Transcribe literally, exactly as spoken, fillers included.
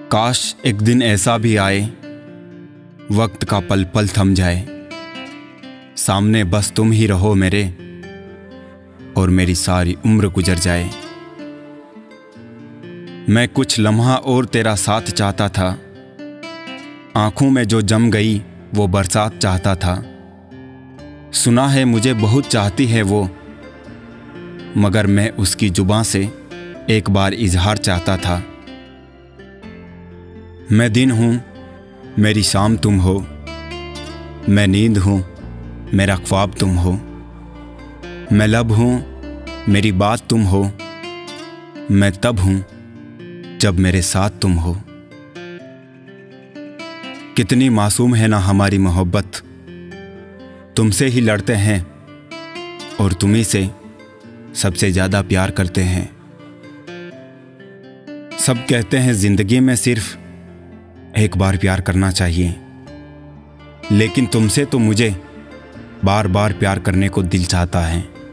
काश एक दिन ऐसा भी आए, वक्त का पल पल थम जाए, सामने बस तुम ही रहो मेरे और मेरी सारी उम्र गुजर जाए। मैं कुछ लम्हा और तेरा साथ चाहता था, आंखों में जो जम गई वो बरसात चाहता था। सुना है मुझे बहुत चाहती है वो, मगर मैं उसकी जुबां से एक बार इजहार चाहता था। मैं दिन हूँ मेरी शाम तुम हो, मैं नींद हूँ मेरा ख्वाब तुम हो, मैं लब हूँ मेरी बात तुम हो, मैं तब हूँ जब मेरे साथ तुम हो। कितनी मासूम है ना हमारी मोहब्बत, तुमसे ही लड़ते हैं और तुम्ही से सबसे ज़्यादा प्यार करते हैं। सब कहते हैं ज़िंदगी में सिर्फ एक बार प्यार करना चाहिए, लेकिन तुमसे तो मुझे बार बार प्यार करने को दिल चाहता है।